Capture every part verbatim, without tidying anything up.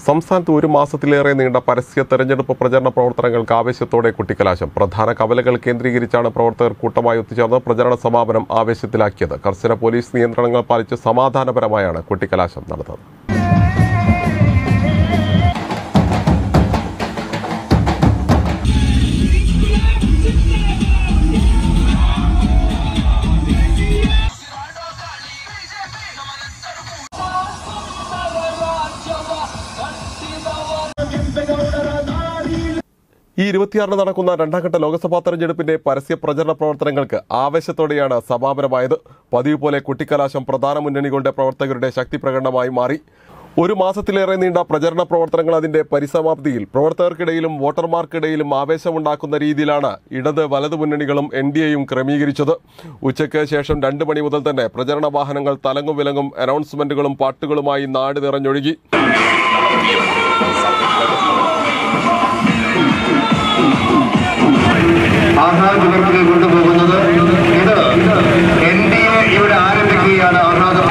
സംസ്ഥാനത്ത് ഒരു മാസത്തിലേറെ നീണ്ട പരസ്യ തെരഞ്ഞെടുപ്പ് പ്രചരണ പ്രവർത്തനങ്ങൾക്ക് ആവേശത്തോടെ കുട്ടിക്കലാശം. പ്രധാന കവലകൾ കേന്ദ്രീകരിച്ചാണ് പ്രവർത്തകർ കൂട്ടമായി ഒത്തുചേർന്ന് പ്രചരണ സമാപനം ആവേശത്തിലാക്കിയത്. കർശന പോലീസ് നിയന്ത്രണങ്ങൾ പാലിച്ച് സമാധാനപരമായാണ് കുട്ടിക്കലാശം നടന്നത്. ഈ ഇരുപത്തിയാറിന് നടക്കുന്ന രണ്ടാംഘട്ട ലോക്സഭാ തെരഞ്ഞെടുപ്പിന്റെ പരസ്യ പ്രചരണ പ്രവർത്തനങ്ങൾക്ക് ആവേശത്തോടെയാണ് സമാപനമായത്. പതിവ് പോലെ കുട്ടിക്കലാശം പ്രധാന മുന്നണികളുടെ പ്രവർത്തകരുടെ ശക്തി പ്രകടനമായി മാറി. ഒരു മാസത്തിലേറെ നീണ്ട പ്രചരണ പ്രവർത്തനങ്ങൾ അതിന്റെ പരിസമാപ്തിയിൽ. പ്രവർത്തകർക്കിടയിലും വോട്ടർമാർക്കിടയിലും ആവേശമുണ്ടാക്കുന്ന രീതിയിലാണ് ഇടത് വലതു മുന്നണികളും എൻ ഡി എയും ക്രമീകരിച്ചത്. ഉച്ചയ്ക്ക് ശേഷം രണ്ട് മണി മുതൽ തന്നെ പ്രചരണ വാഹനങ്ങൾ തലങ്ങും വിലങ്ങും അനൗൺസ്മെന്റുകളും പാട്ടുകളുമായി നാട് നിറഞ്ഞൊഴുകി. ആഹ്ലാദത്തിലേക്ക് കൊണ്ടുപോകുന്നത് ഇത് എൻ ഡി എ ഇവിടെ ആരംഭിക്കുകയാണ്. ആഹ്ലാദം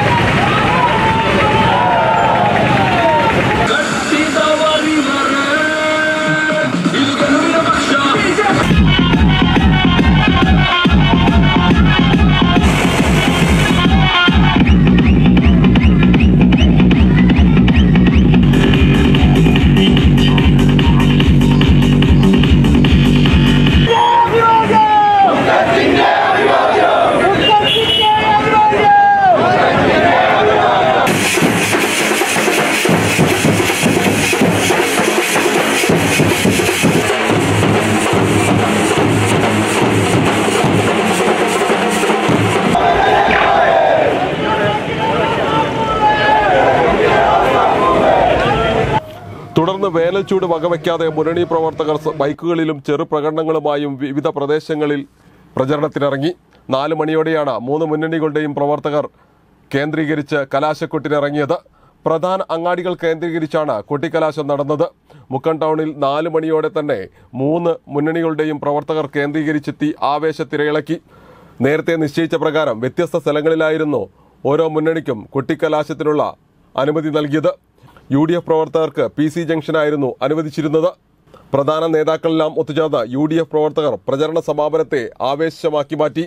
തുടർന്ന് വേനൽച്ചൂട് വകവയ്ക്കാതെ മുന്നണി പ്രവർത്തകർ ബൈക്കുകളിലും ചെറു പ്രകടനങ്ങളുമായും വിവിധ പ്രദേശങ്ങളിൽ പ്രചരണത്തിനിറങ്ങി. നാല് മണിയോടെയാണ് മൂന്ന് മുന്നണികളുടെയും പ്രവർത്തകർ കേന്ദ്രീകരിച്ച് കലാശക്കൊട്ടിനിറങ്ങിയത്. പ്രധാന അങ്ങാടികൾ കേന്ദ്രീകരിച്ചാണ് കൊട്ടിക്കലാശം നടന്നത്. മുക്കം ടൗണിൽ നാല് മണിയോടെ തന്നെ മൂന്ന് മുന്നണികളുടെയും പ്രവർത്തകർ കേന്ദ്രീകരിച്ചെത്തി ആവേശത്തിരയിളക്കി. നേരത്തെ നിശ്ചയിച്ച പ്രകാരം വ്യത്യസ്ത സ്ഥലങ്ങളിലായിരുന്നു ഓരോ മുന്നണിക്കും കൊട്ടിക്കലാശത്തിനുള്ള അനുമതി നൽകിയത്. യു ഡി എഫ് പ്രവർത്തകർക്ക് പി സി ജംഗ്ഷനായിരുന്നു അനുവദിച്ചിരുന്നത്. പ്രധാന നേതാക്കളെല്ലാം ഒത്തുചേർന്ന യു ഡി എഫ് പ്രവർത്തകർ പ്രചരണ സമാപനത്തെ ആവേശമാക്കി മാറ്റി.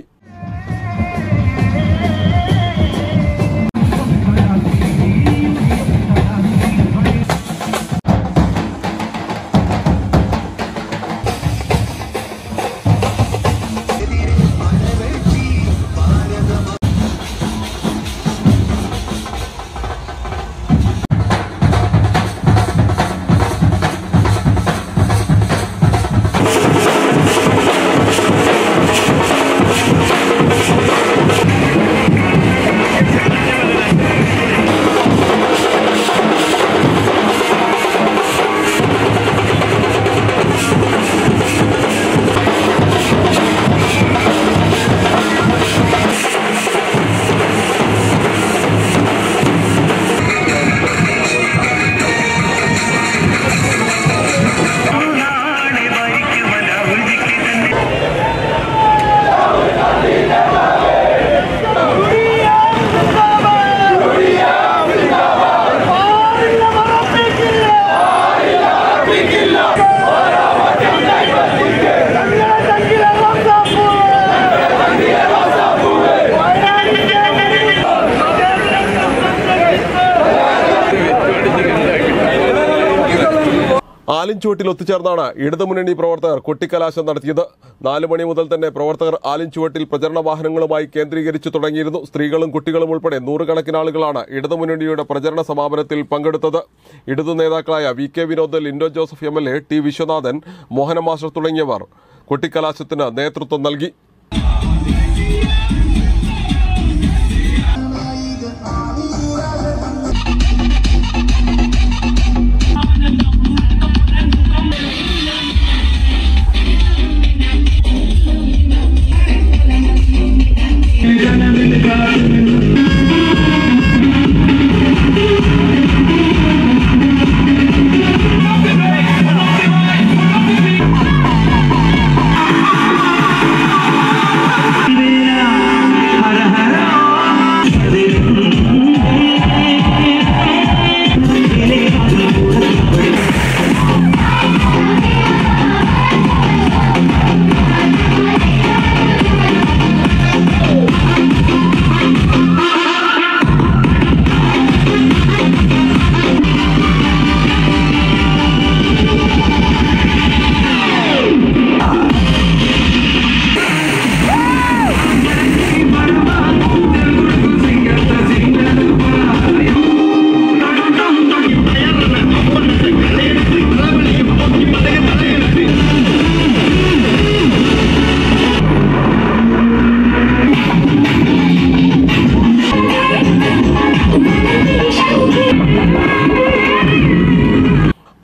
ആലിൻചുവട്ടിൽ ഒത്തുചേർന്നാണ് ഇടതുമുന്നണി പ്രവർത്തകർ കൊട്ടിക്കലാശം നടത്തിയത്. നാല് മണി മുതൽ തന്നെ പ്രവർത്തകർ ആലിൻചുവട്ടിൽ പ്രചരണ വാഹനങ്ങളുമായി കേന്ദ്രീകരിച്ചു തുടങ്ങിയിരുന്നു. സ്ത്രീകളും കുട്ടികളും ഉൾപ്പെടെ നൂറുകണക്കിന് ആളുകളാണ് ഇടതുമുന്നണിയുടെ പ്രചരണ സമാപനത്തിൽ പങ്കെടുത്തത്. ഇടതു നേതാക്കളായ V K Vinod, Lindo Joseph M L A, T Viswanathan, Mohana master തുടങ്ങിയവർ കൊട്ടിക്കലാശത്തിന് നേതൃത്വം നൽകി.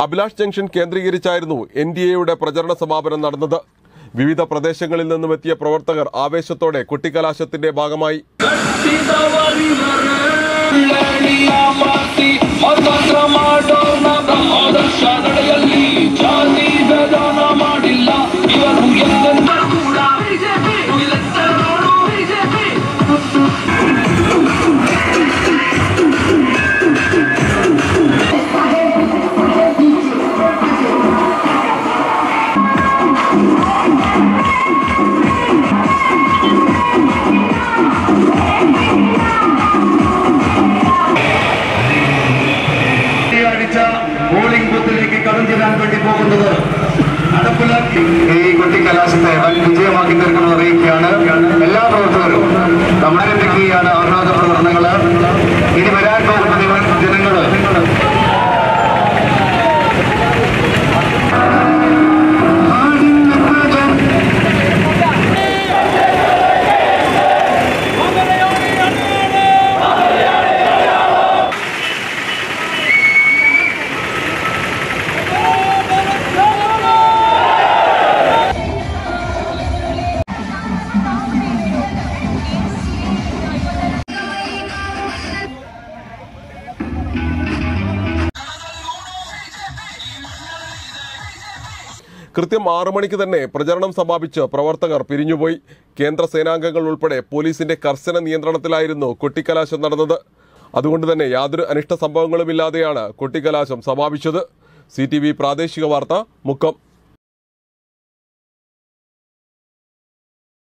അഭിലാഷ് ജംഗ്ഷൻ കേന്ദ്രീകരിച്ചായിരുന്നു എൻ ഡി എയുടെ പ്രചരണ സമാപനം നടന്നത്. വിവിധ പ്രദേശങ്ങളിൽ നിന്നും എത്തിയ പ്രവർത്തകർ ആവേശത്തോടെ കൊട്ടിക്കലാശത്തിന്റെ ഭാഗമായി. പോളിംഗ് ബൂത്തിലേക്ക് കടന്നു ചെല്ലാൻ വേണ്ടി പോകുന്നത് നടപ്പിലാക്കി ഈ കൊട്ടിക്കലാശത്തെ വൻ വിജയമാക്കി തീർക്കുന്നത് അറിയിക്കുകയാണ്. എല്ലാ പ്രവർത്തകരും ആരംഭിക്കുകയാണ് ആഹ്ലാദ പ്രകടനങ്ങൾ. ഇനി വരാൻ പോകുന്ന ജനങ്ങൾ കൃത്യം ആറു മണിക്ക് തന്നെ പ്രചരണം സമാപിച്ച് പ്രവർത്തകർ പിരിഞ്ഞുപോയി. കേന്ദ്ര സേനാംഗങ്ങൾ ഉൾപ്പെടെ പോലീസിന്റെ കർശന നിയന്ത്രണത്തിലായിരുന്നു കൊട്ടിക്കലാശം നടന്നത്. അതുകൊണ്ട് തന്നെ യാതൊരു അനിഷ്ട സംഭവങ്ങളുമില്ലാതെയാണ് കൊട്ടിക്കലാശം സമാപിച്ചത്. സി ടി വി പ്രാദേശിക വാർത്ത, മുക്കം.